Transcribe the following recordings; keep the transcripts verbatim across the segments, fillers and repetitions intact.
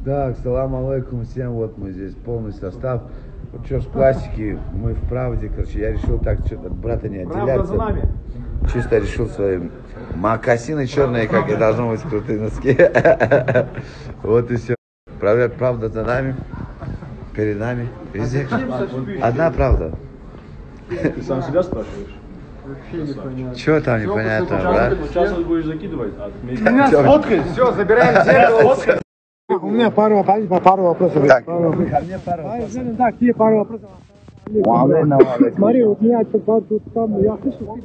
Так, салам алейкум всем, вот мы здесь полный состав. Вот что с пластики, мы в правде, короче, я решил так что-то от брата не отделяться. За нами. Чисто решил свои мокасины черные, как и должно быть, крутые носки. Вот и все. Правда, правда за нами, перед нами, везде. Одна правда. Ты сам себя спрашиваешь? Чего там непонятно, брат? Сейчас будешь закидывать, а У меня сфоткай, все, забираем зеркало. У меня пару вопросов. Пару вопросов. Так, ко мне пару вопросов. Так, тебе пару вопросов. Смотри, вот меня тут там, я слышу.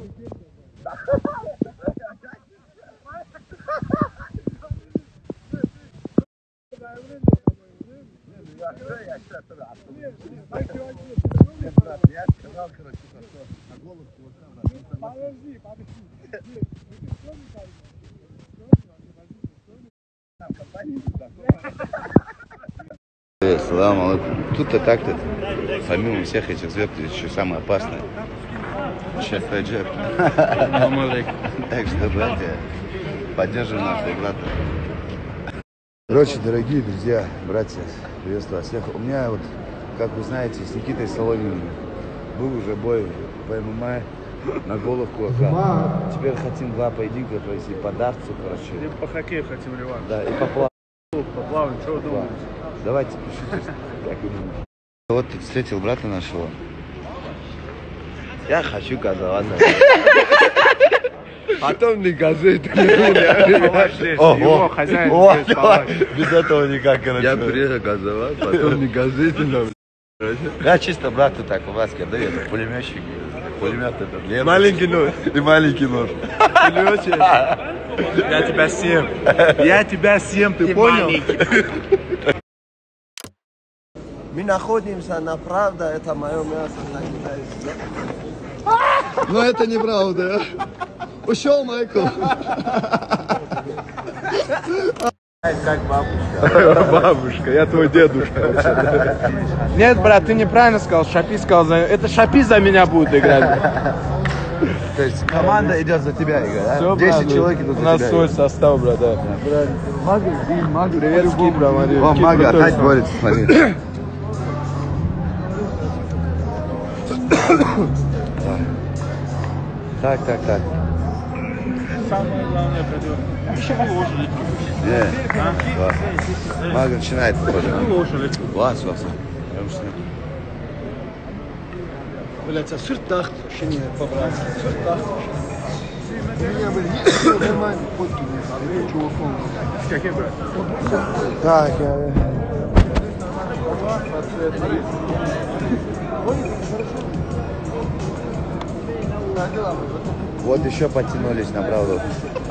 Подожди, подожди. Салам алейкум. Тут-то так-то, помимо всех этих звезд, еще самое опасное. Шеф Раджеп. Так что, братья, поддерживаем нашего брата. Короче, дорогие друзья, братья, приветствую всех. У меня вот, как вы знаете, с Никитой Соломиным был уже бой в ММА на головку. Теперь хотим два поединка провести по дартсу, короче. И по хоккею хотим реванш. Да, и по плаванию. По плаванию, что вы думаете? Давайте пишите, как вы думаете. Вот ты встретил брата нашего. Я хочу газоваться. Потом не газуй. Его хозяин здесь палатки. Без этого никак, короче. Я приехал газовать, потом не газуйте нам. Я чисто брату так в ласке даю, это пулеметчик. Пулемет этот лев. Маленький нож. И маленький нож. Я тебя съем. Я тебя съем, ты понял? Мы находимся на правда, это мое мясо. Но это неправда. Ушел Майкл. Как бабушка. Бабушка, я твой дедушка. Нет, брат, ты неправильно сказал. Шапи сказал за... Это Шапи за меня будет играть. То есть команда идет за тебя, Игорь, да? Все, десять брат, человек идут за у нас тебя. свой состав, брат, да. Мага, Мага. Привет, Кипра, Мария. О, Мага опять борется, смотри. Так, так, так. Самое главное, пойдет. Еще положили. Не, класс. Мага начинает, похоже. Положили. Класс, класс. Блять, а сыртах вообще не по-братски. Сыртах. У меня были есть нормальные фотки с чуваком. С каким, брат? Так, я... Вот еще подтянулись на правду.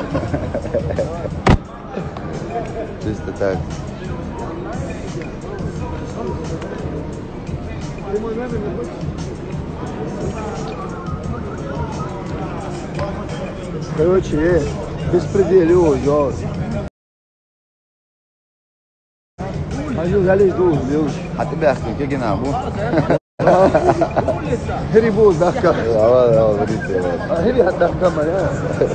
Чисто так. Короче, э, беспределю, я. А я залез до углу. А тебя что, как нахуй? Грибу, да, как. Давай, давай, говорите. А гриби отдохнем, да.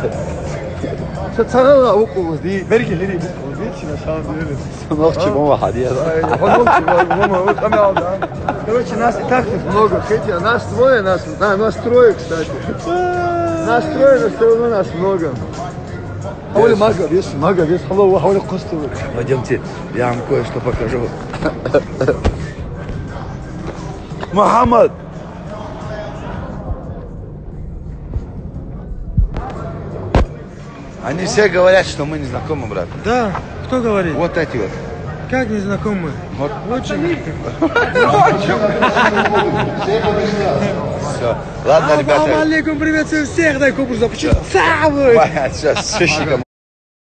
Сацана около здесь. Берги гриби. Видите, на самом деле. Сынок, чему выходил? Короче, нас и так тут много. Хотя нас двое, нас, а, нас трое, кстати. Нас трое, но все равно нас много. Хавали мага, вес, мага, вес, хавали, хавали костовый. Пойдемте, я вам кое-что покажу. Мухаммад! Они все говорят, что мы не знакомы, брат. Да, кто говорит? Вот эти вот. Как незнакомые? Вот. Очень. Все. Ладно, ребята. Алейкум, приветствую всех, дай купу запущу. Самый! Сейчас, с